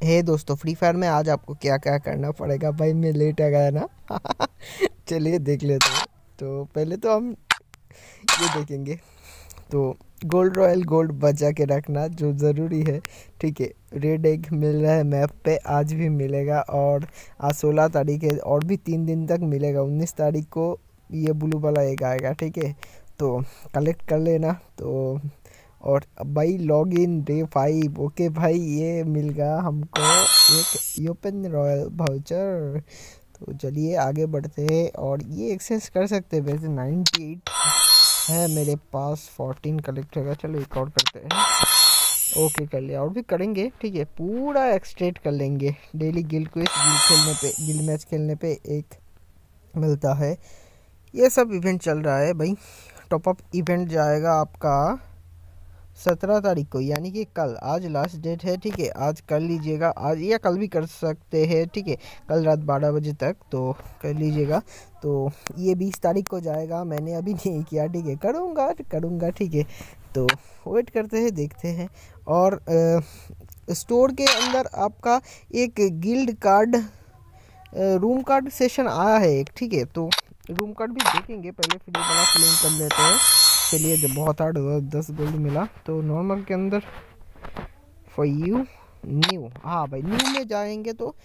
हे दोस्तों, free fire में आज आपको क्या क्या करना पड़ेगा। भाई मैं लेट आ गया ना। चलिए देख लेते हैं। तो पहले तो हम ये देखेंगे। तो गोल्ड रॉयल गोल्ड बचा के रखना जो ज़रूरी है। ठीक है, रेड एग मिल रहा है मैप पे, आज भी मिलेगा। और आज 16 तारीख है और भी 3 दिन तक मिलेगा। 19 तारीख को ये ब्लू वाला एग आएगा। ठीक है, तो कलेक्ट कर लेना। तो और भाई लॉग इन डे 5। ओके भाई, ये मिल गया हमको एक ओपन रॉयल वाउचर। तो चलिए आगे बढ़ते हैं और ये एक्सचेंज कर सकते हैं। वैसे 98 है मेरे पास, 14 कलेक्ट होगा। चलो एक और करते हैं। ओके कर लिया, और भी करेंगे। ठीक है, पूरा एक्सट्रेट कर लेंगे। डेली गिल्ड क्वेस्ट, गिल्ड खेलने पे, गिल्ड मैच खेलने पे एक मिलता है। ये सब इवेंट चल रहा है भाई। टॉपअप इवेंट जाएगा आपका 17 तारीख को, यानी कि कल। आज लास्ट डेट है। ठीक है, आज कर लीजिएगा, आज या कल भी कर सकते हैं। ठीक है, कल रात 12 बजे तक तो कर लीजिएगा। तो ये 20 तारीख को जाएगा। मैंने अभी नहीं किया। ठीक है, करूँगा। ठीक है, तो वेट करते हैं, देखते हैं। और स्टोर के अंदर आपका एक guild card, room card session आया है एक। ठीक है, तो रूम कार्ड भी देखेंगे। पहले फ्री वाला क्लेम कर लेते हैं। चलिए, जब बहुत हार्ड हुआ 10 गोल्ड मिला। तो नॉर्मल के अंदर फॉर यू न्यू, हाँ भाई न्यू में जाएंगे तो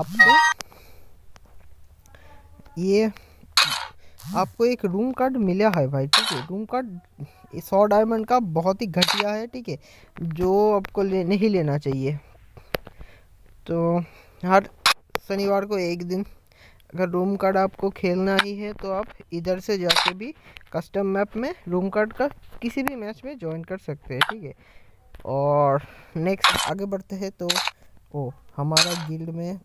आपको एक रूम कार्ड मिला है भाई। ठीक है, रूम कार्ड 100 डायमंड का बहुत ही घटिया है। ठीक है, जो आपको नहीं लेना चाहिए। तो हर शनिवार को एक दिन अगर रूम कार्ड आपको खेलना ही है तो आप इधर से जाके भी कस्टम मैप में रूम कार्ड का किसी भी मैच में ज्वाइन कर सकते हैं। ठीक है, और नेक्स्ट आगे बढ़ते हैं। तो हमारा गिल्ड में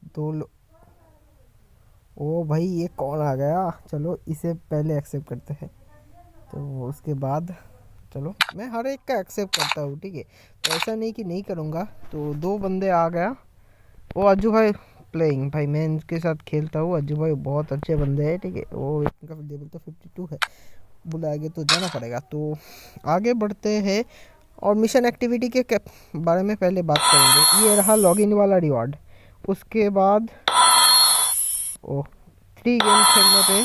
ओ भाई, ये कौन आ गया। चलो इसे पहले एक्सेप्ट करते हैं। तो उसके बाद चलो मैं हर एक का एक्सेप्ट करता हूँ। ठीक है, तो ऐसा नहीं कि नहीं करूँगा। तो 2 बंदे आ गया। वो अज्जू भाई प्लेइंग, भाई मैं इनके साथ खेलता हूँ। अज्जू भाई बहुत अच्छे बंदे हैं। ठीक है, वो इनका लेवल तो 52 है। बुलाएंगे तो जाना पड़ेगा। तो आगे बढ़ते हैं और मिशन एक्टिविटी के बारे में पहले बात करेंगे। ये रहा लॉगिन वाला रिवॉर्ड। उसके बाद 3 गेम खेलने पे,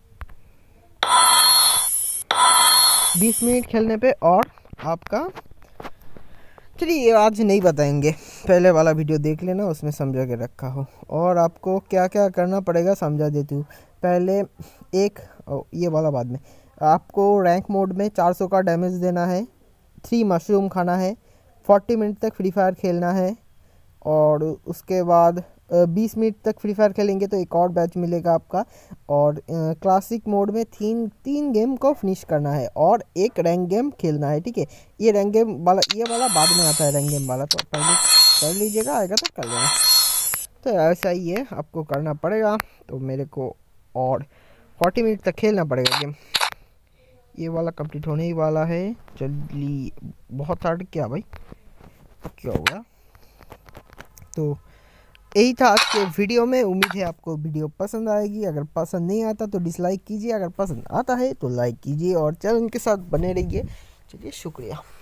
20 मिनट खेलने पे, और आपका, चलिए आज नहीं बताएंगे। पहले वाला वीडियो देख लेना, उसमें समझा के रखा हो। और आपको क्या क्या करना पड़ेगा समझा देती हूँ। पहले ये वाला बाद में। आपको रैंक मोड में 400 का डैमेज देना है, 3 मशरूम खाना है, 40 मिनट तक फ्री फायर खेलना है। और उसके बाद 20 मिनट तक फ्री फायर खेलेंगे तो एक और बैच मिलेगा आपका। और क्लासिक मोड में तीन गेम को फिनिश करना है और एक रैंक गेम खेलना है। ठीक है, ये रैंक गेम वाला, ये वाला बाद में आता है। रैंक गेम वाला तो पहले कर लीजिएगा, आएगा तो कर लेना। तो ऐसा ही है, आपको करना पड़ेगा। तो मेरे को और 40 मिनट तक खेलना पड़ेगा गेम। ये वाला कंप्लीट होने ही वाला है। चलिए, बहुत हार्ड क्या भाई, क्या हो गया। तो यही था आज के वीडियो में। उम्मीद है आपको वीडियो पसंद आएगी। अगर पसंद नहीं आता तो डिसलाइक कीजिए, अगर पसंद आता है तो लाइक कीजिए और चैनल के साथ बने रहिए। चलिए, शुक्रिया।